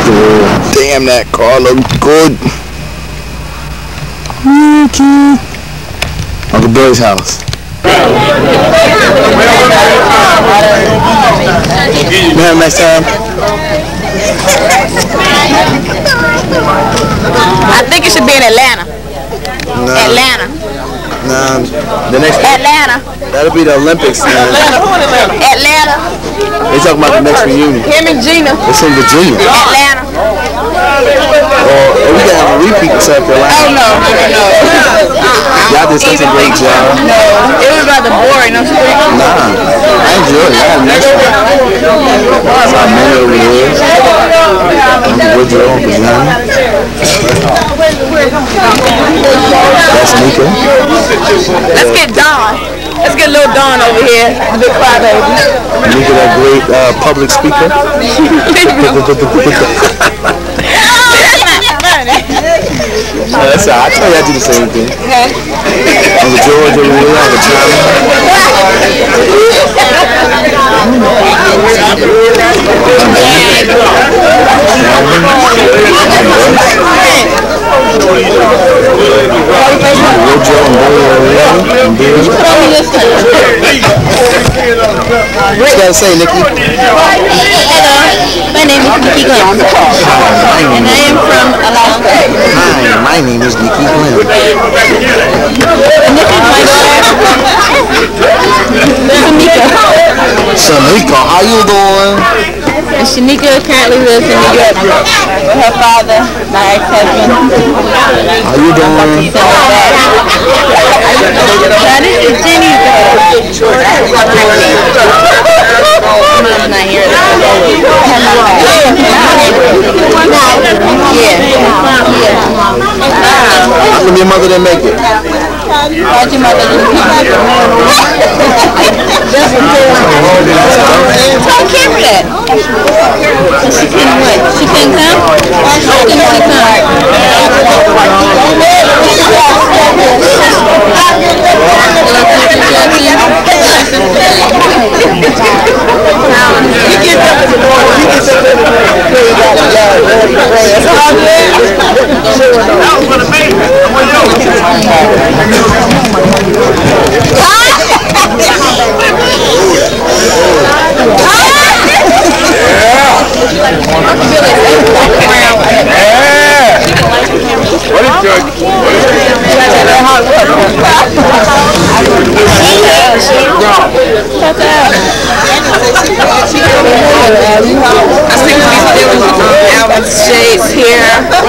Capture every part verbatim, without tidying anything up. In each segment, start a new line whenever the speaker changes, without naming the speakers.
Damn, that car looks good. Mickey. Uncle Billy's house. Man, next time.
I think it should be in Atlanta.
No.
Atlanta.
No. The next
Atlanta.
That'll be the Olympics. Man.
Atlanta.
They talking about the next reunion.
Him and Gina.
It's in Virginia.
Atlanta.
Or oh, we got a repeat in South Carolina.
Oh no, no.
Y'all did such a great job.
No, it was rather boring, don't you think?
Nah, I enjoyed it. I had next one. That's how many over here. Uncle Woodrow, Uncle Johnny. That's Nika.
Let's get Dawn. Let's get little Dawn over here. The big crybaby.
Nika, that great uh, public speaker. Uh, that's all. I tell you I do the same thing. Uncle George over here, Uncle Tommy. What you gotta say, Nikki?
Hello, my name is Nikki Glenn.
Hi,
and I am from Alaska.
Hi, my name is Nikki Glenn.
And this is my daughter, Shanika.
Shanika, how you doing?
And Shanika currently lives in New York with her father, my ex-husband.
How you doing?
Now this is Jenny's Mom's not here. Yeah.
How come your mother didn't make it?
How'd your mother didn't make it? Tell Kimber that. She couldn't what? She couldn't come? She didn't want to come.
I think we still Alvin's shades here.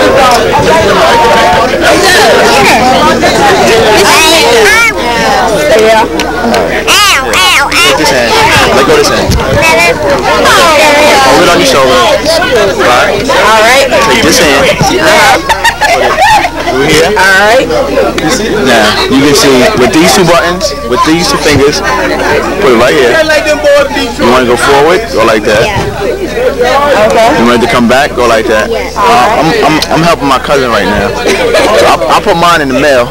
Yeah.
Ow, ow, ow. Take this hand. Let go of this hand. Hold it on your shoulder. Right.
All right.
Take this hand. Over here.
All right.
Now, you can see with these two buttons, with these two fingers, put it right here. You want to go forward? Go like that.
Okay.
You want it to come back? Go like that. Uh, I'm, I'm, I'm helping my cousin right now. So I'll, I'll put mine in the mail.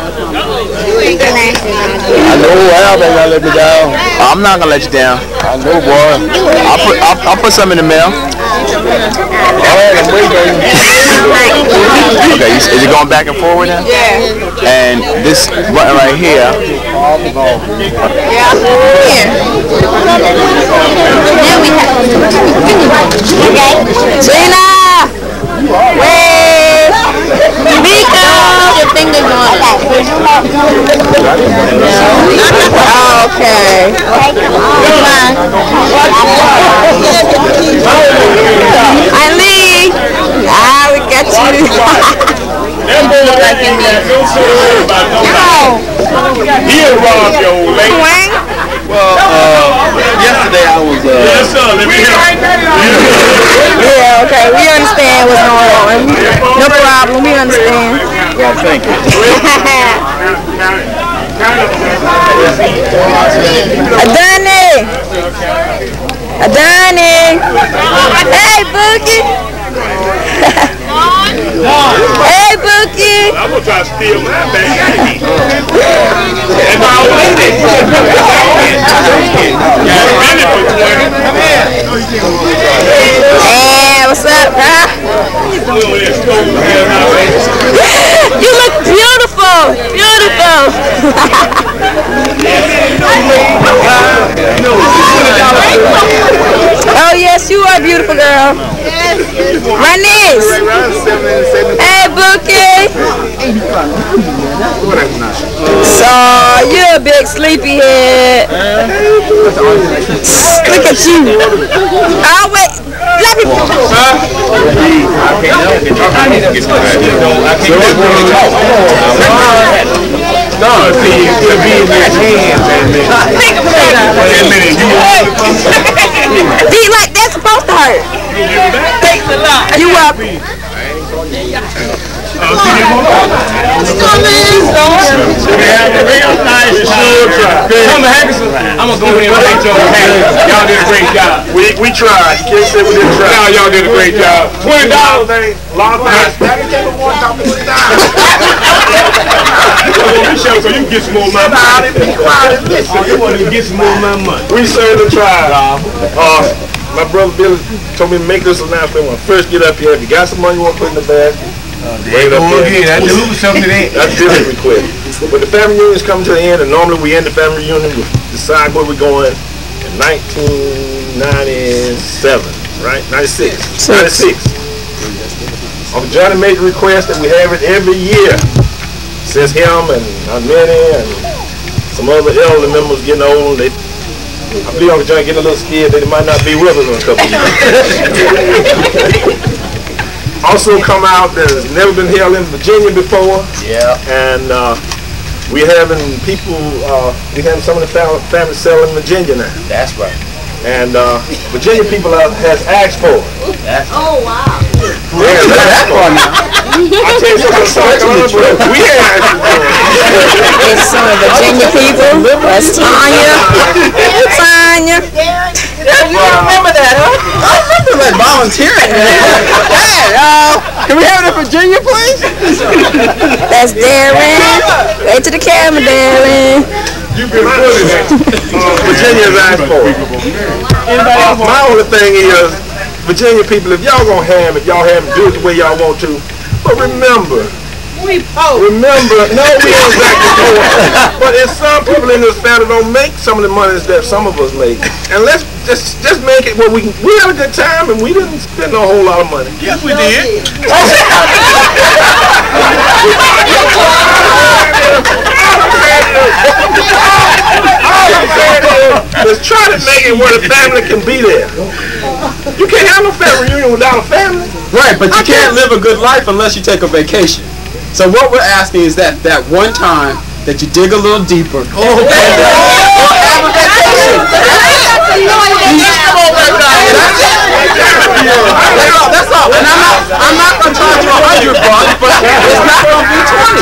I know, Al ain't gonna let me down. I'm not gonna let you down. I know, boy. I'll put I'll, I'll put some in the mail. Alright, I'm waiting. Okay, is it going back and forward now?
Yeah.
And this button right here.
Yeah. Here.
Now we have
Gina! Wave! Mika!
your fingers on it.
Okay.
Come on.
Eileen! Ah, we got you.
Look like in the
He'll rob your old lady.
Well, uh, yesterday I was, uh...
Yes, sir. Let me hear.
Yeah, okay. We understand what's going on. No problem. We understand.
Well, thank you.
Adani! Adani! Hey, Bookie! Hey, Bookie!
I'm gonna try to steal my bag. And my old lady.
Hey, what's up? huh? You look beautiful, beautiful. Oh yes, you are beautiful, girl. My niece. Hey, Bookie. So you're a big sleepyhead. Look at you. Oh wait, let me.
No, see, to be in your hands and then
be like that's supposed to hurt. Thanks a lot. You up?
I'm gonna go ahead and thank y'all. Y'all did a great job. We we tried. You can't say we didn't try. No, y'all did a great job. Twenty dollars ain't long time. So you can get some more money. You want to get some more money. We certainly tried. Uh, my brother Billy told me to make this announcement when I first get up here. If you got some money you want to put in the basket, Uh, they go again. I knew something. That's Billy's request. But the family reunion is coming to the end, and normally we end the family reunion. We decide where we're going in nineteen ninety-seven, right? ninety-six. ninety-six. On the Johnny Major request that we have it every year since him and Minnie and some other elderly members getting old. They, I believe Uncle Johnny getting a little scared that he might not be with us in a couple of years. Also come out that has never been held in Virginia before. Yeah. And uh, we're having people, uh, we're having some of the fam families selling in Virginia now. That's right. And uh, Virginia people have, has asked for it. That's oh, wow. Yeah, that's fun now. I tell you something, we had asked for it.
It's some of Virginia people. That's Tanya. Tanya. You don't remember that, huh?
I remember like volunteering. Hey, uh, can we have it in Virginia, please?
That's Darren. Right to the camera, Darren.
You've been good at
uh, Virginia's asked for it. Uh, my only thing is, Virginia people, if y'all gonna have it, y'all have it, do it the way y'all want to. But remember, we poor. Remember, no, we ain't exactly poor. But if some people in this family don't make some of the money that some of us make, and let's just just make it where we can. We had a good time and we didn't spend a whole lot of money. Yes, we did. Let's try to make it where the family can be there. You can't have no family reunion without a family.
Right, but you can't live a good life unless you take a vacation. So what we're asking is that that one time that you dig a little deeper. Oh, and, uh, or have a vacation. That's all. And I'm not, I'm not going to charge you a hundred bucks, but it's not going to be twenty.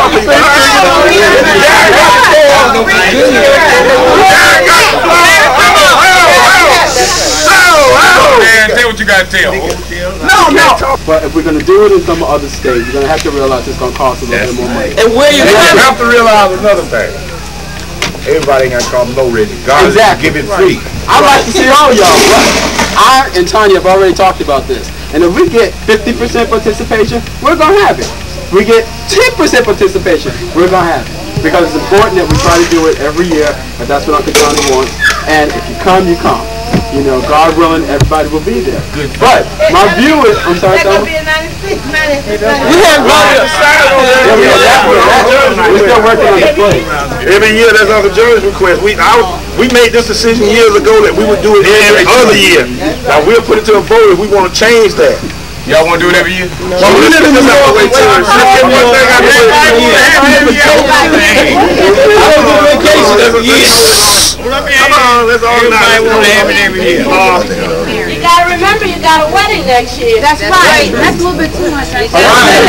Man, tell what you got to tell.
No, no. But if we're going to do it in some other state, you're going to have to realize it's going to cost a little bit more money.
And where you have to realize another thing. Everybody ain't got to come no ready. God exactly. Give it free.
I'd like to see all y'all. I and Tanya have already talked about this. And if we get fifty percent participation, we're going to have it. If we get ten percent participation, we're going to have it. Because it's important that we try to do it every year, and that's what Uncle Johnny wants. And if you come, you come. You know, God willing, everybody will be there. Good. But my view is, I'm sorry, Thelma? We have voted. We're still working on the play.
Every year, that's Uncle Johnny's request. We I, we made this decision years ago that we would do it every other year. Now we'll put it to a vote if we want to change that.
Y'all want to do it every year?
Well, we live in the middle of the way to it. One thing I do is I don't do vacation every year. Come on, let's organize.
Everybody want to have it every year.
You gotta remember, you got a wedding next year. That's right. That's a little bit too much right there.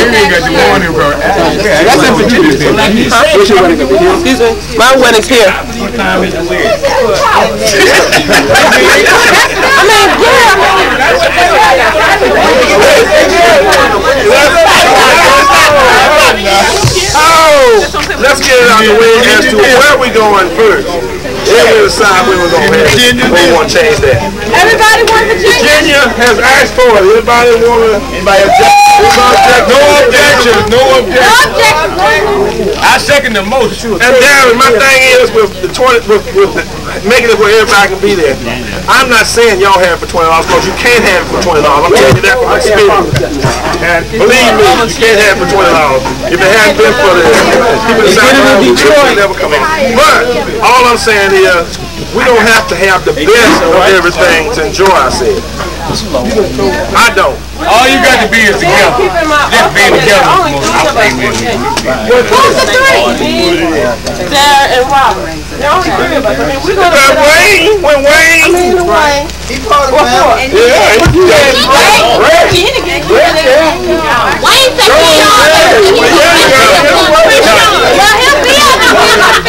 That's in Virginia. Where's your wedding going to be?
Excuse me. My wedding's here. I mean,
Oh, let's get it out of the way as to where we going first. Then we'll decide where we're going to head.
may want to change that.
Everybody want Virginia?
Virginia has asked for it. Anybody want to? Anybody object? No objections. No objections.
I second the motion.
And Darren, my thing is with the twenty, with, with the, making it where everybody can be there. I'm not saying y'all have it for twenty dollars because you can't have it for twenty dollars. I'm telling you that from experience. And believe me, you can't have it for twenty dollars. If it hadn't been for the people in South Carolina, it would never come out. But all I'm saying is, we don't have to have the best of everything to enjoy ourselves. I don't.
All you got to be is together. Just being together. I play with you.
Who's the three? Sarah and Robert. There are only three of us. I mean, we're going to...
Wayne, when Wayne...
I mean, Wayne.
He part of the family.
Yeah, he got
Wayne. Wayne said he on. Well, he'll be on the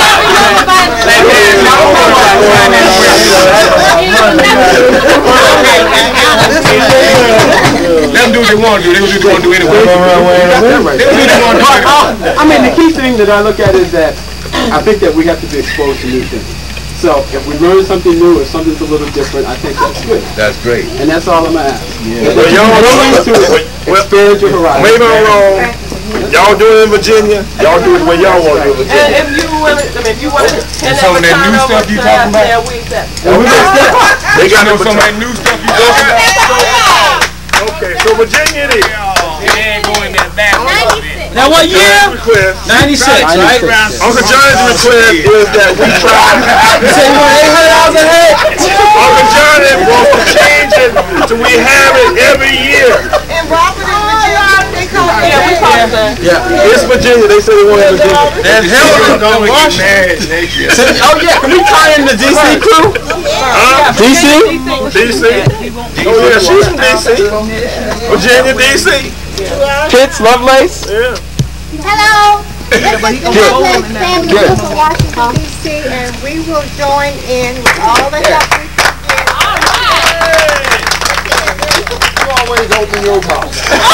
Let them do what they want to do. They do what they want to do anyway. They do what they want to do.
I mean, the key thing that I look at is that I think that we have to be exposed to new things. So if we learn something new or something's a little different, I think that's good.
That's great.
And that's all I'm going to ask.
Yeah. Well, y'all willing to
expand your horizon.
Maybe I'm wrong. Y'all do it in Virginia. Y'all do it where y'all want to do it in Virginia.
And if you want to, I mean, if you want to hand
some of that new stuff you talking about?
Yeah, we accept.
They got
some of that new stuff you talking about?
Okay, so Virginia it is.
It ain't going that bad.
Now what year? ninety-six, right?
Uncle John's request is that we try.
You say you want eight hundred dollars a head?
Uncle John wants to change it to we have it every year.
And Robert and Virginia, they call it. Yeah, we call it that.
Yeah, it's Virginia. They say they want it in Virginia.
That's hell of a Washington.
Oh yeah, can we tie in the D C crew?
Huh?
D C?
D C? Oh yeah, she's from D C. Virginia, D C.
Pitts, Lovelace?
Yeah.
Hello. This is the Lovelace family from Washington, D C, and we will join in with all the help we can get. All right.
You always open your mouth.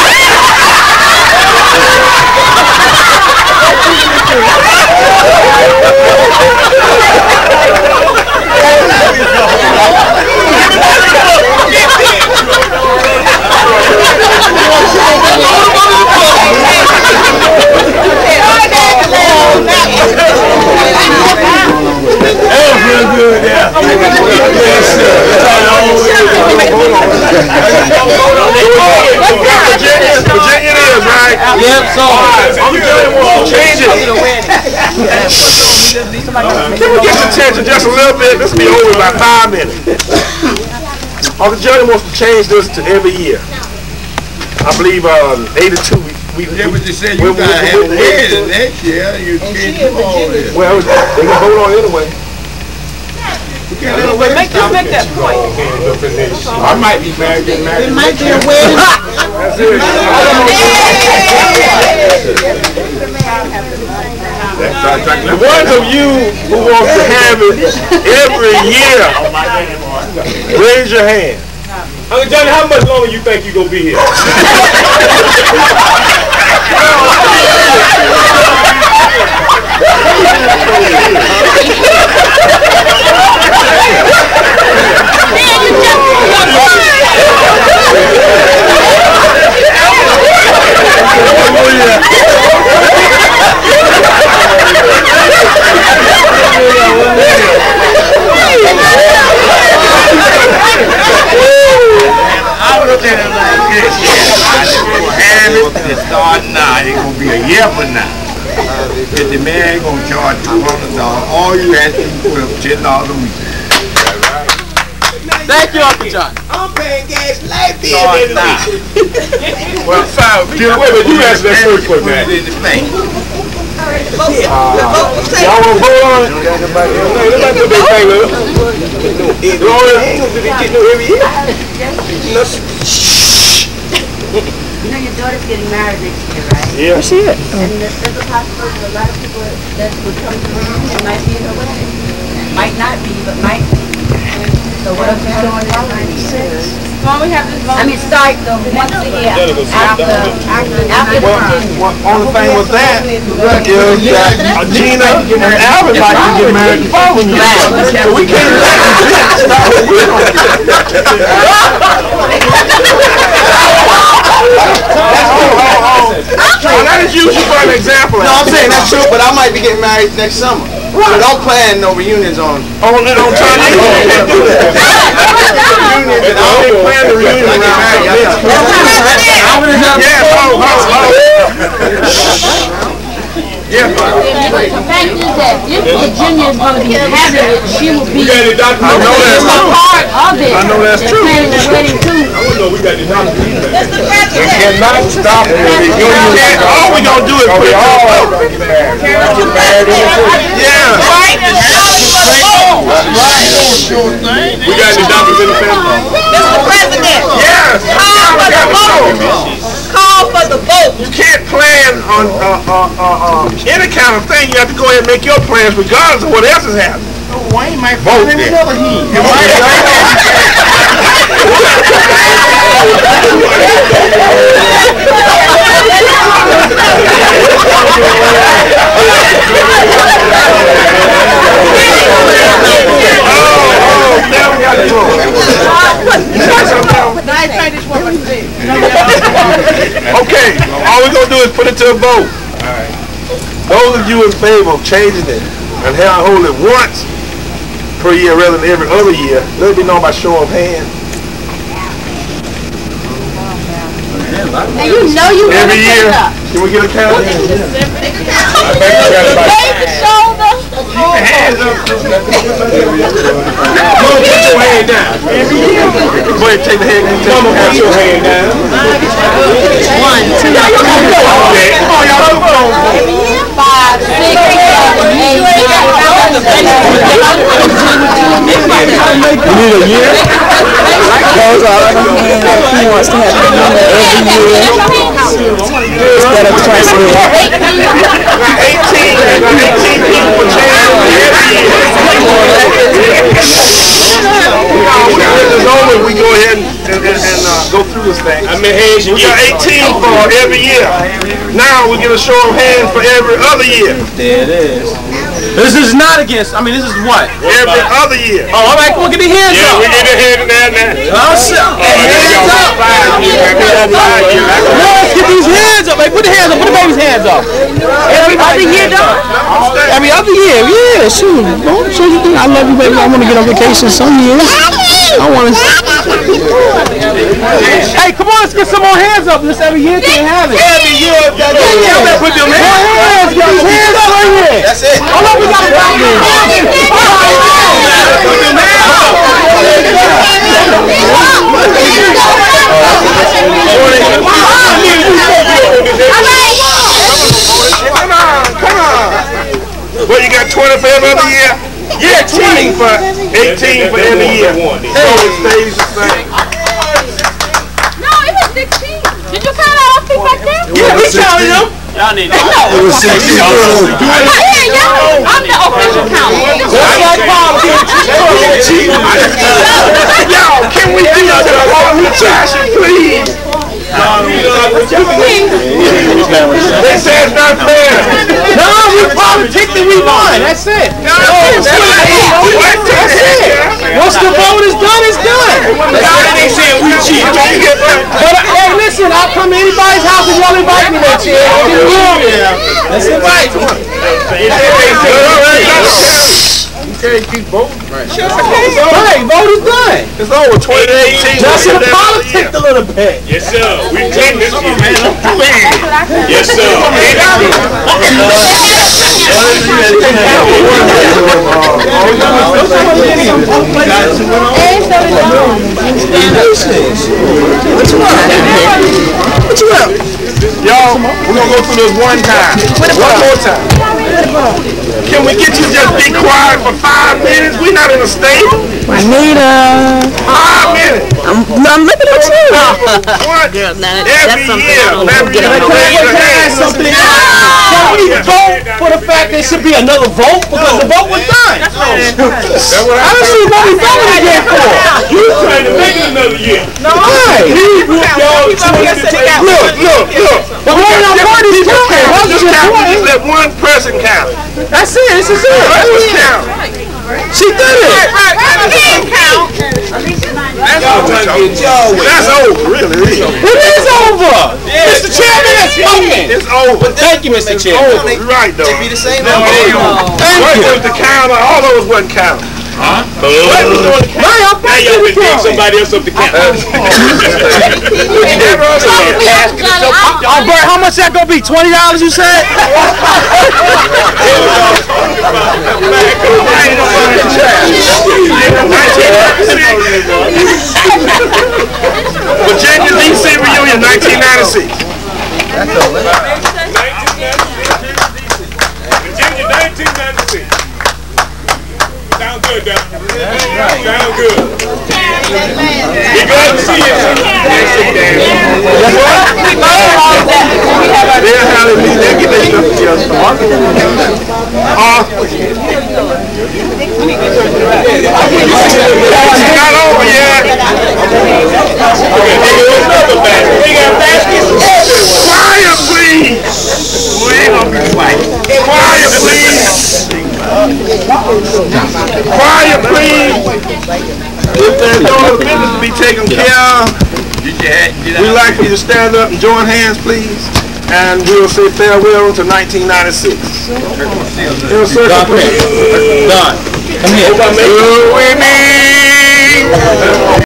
Virginia it is, right?
Yep, so.
I'm telling you, we'll change it. Can we get your attention just a little bit? This will be over in about five minutes. Uncle Johnny wants to change this to every year. I believe um, eighty-two. We, we,
Yeah, but you said
we-
you
we-
gotta
we-
have
we-
it next year. You can't do all this.
Well, they can vote on it anyway.
But make, just make that point.
I might be married, get married.
It might be a wedding.
That's it. The ones of you who want to have it every year, raise your hand. Uncle Johnny, how much longer you think you gonna be here?
I look at it like this, yeah. I just gonna have it and start now. It's gonna be a year from now. If the man gonna charge two hundred dollars, all you have to do is ten dollars a week.
Thank you, Uncle John.
I'm paying gas light bill
every
week.
Well, five. Wait a minute, you answer that first quick, man. Y'all want to vote on it? Let's do their thing, man. You already get no every year.
You know your daughter's getting married next year, right?
Yeah.
Where's she at?
And there's a possibility a lot of people that would come to her and might be in her wedding. Might not be, but might be. So what if you're doing that ninety-six? Why we have this vote? I mean, start the once a year after after after the
Well, only thing with that is that Gina and Alvin like to get married the following year. So we can't let them stop what we're going to That is usually for an example.
No, I'm saying that's true, but I might be getting married next summer. So don't plan no reunions on.
On on time. You can't do that. Reunions, and I don't plan the reunion around this. Yeah, hold, hold, hold. Yeah.
The fact is that if Virginia is going to be having it, she will be
I know that's
a
true.
part of it.
I know that's
and
true.
planning the wedding too.
We cannot stop the reunion. All we gonna do is put it all. Yeah. We got the doctors in the family.
Mister President.
Yes.
Call for the vote. Call for the vote.
You can't plan on uh, uh, uh, uh, any kind of thing. You have to go ahead and make your plans regardless of what else is happening.
Wayne might
vote
in another heat.
Okay, all we're gonna do is put it to a vote. Those of you in favor of changing it and have hold it once per year rather than every other year, let it be known by show of hands.
And you know you want to
Every year,
up.
can we get a count?
David shoulder.
Hands up. Go put your hand down. Every year. Go ahead, take the hand. Come on, put your hand down.
One, two,
Come on, y'all. Come on.
Five, six, seven, eight, nine,
You need a year? Those are he wants to have a every year instead of twice a year.
eighteen, eighteen people for change every year. When it's over, we go ahead and, and, and uh, go through this thing. I mean, we got eighteen for every year. Now we get a show of hands for every other year.
There it is. This is not against, I mean, this is what?
Every other year.
Oh, all right, come on, get the hands
Yeah,
up.
we get the hands down there.
Oh, shit. Hands up. Let's get these hands up. Hey, put the hands up. Put the baby's hands up. Every other year, dog.
Every other year, yeah, shoot. Don't show you think I love you, baby. I want to get on vacation some years. I want to.
Hey, come on, let's get some more hands up. This every year can't have it.
Every year, that
Yeah, put them hands. Get these hands up right here.
That's it.
Hold on, we got to go.
Come on, come on. Well, you got twenty for every other year? Yeah, eighteen for eighteen for every year. So it stays the same.
No, it was sixteen. Did you count all those people back there?
Yeah, we counted them.
Y'all need to.
It was sixteen.
Hey, y'all, I'm the official count.
Y'all, can we do the one fashion, please? They say it's not fair.
No, we politic that we won. That's it.
That's it.
Once the vote is done, it's done.
They saying we cheat.
But hey, listen, I'll come to anybody's house if y'all invite me next year. Let's invite me.
Okay, keep voting.
Right, vote is done.
It's over twenty eighteen.
Just in politics a little bit.
Yes, sir. We take this one, man. Yes, sir.
What you want? What you want?
Y'all, we're gonna go through this one time. One more time. Can we get you to just be quiet for five minutes? We're not in a stable.
Anita.
Five minutes.
I'm, I'm looking at you.
What?
Girl, now that,
Every
that's something
year.
I don't
Every
get
year.
on.
Raise your hand.
Something Can we vote for the fact there should be another vote? Because the vote was done.
That's what
I
I
don't see what we voting again for.
You trying to make it another year.
Right. He whooped y'all. Look, look, look.
But we're not party counting. What's
Just
the
count.
point?
Just let one person count.
That's it. This is it.
Let's just count.
She did it.
That's over. That's over, really. really.
It is over. Mister Chairman, it's over.
It's over.
Thank you, Mister
It's
Chairman.
over. You're right, though.
They be the same.
No, what was the counter? All those wasn't counting. Huh? What was doing the count?
Now
y'all been getting somebody else up the count.
Oh, Bert, how much that gonna be? Twenty dollars, you said?
Virginia D C reunion, nineteen ninety-six.
That's a lot.
Virginia, nineteen ninety-six. Sound good, Doc. Sound good. We glad to see you. They'll have it. They'll get their stuff together. Uh, it's not over yet. Quiet, please. We ain't gonna be quiet. Quiet, please. Quiet, please. If there's no other business to be taken care of, we'd like for you to stand up and join hands, please. And we'll say farewell to nineteen ninety-six.
Don, come here. Don, come here.
Good with me.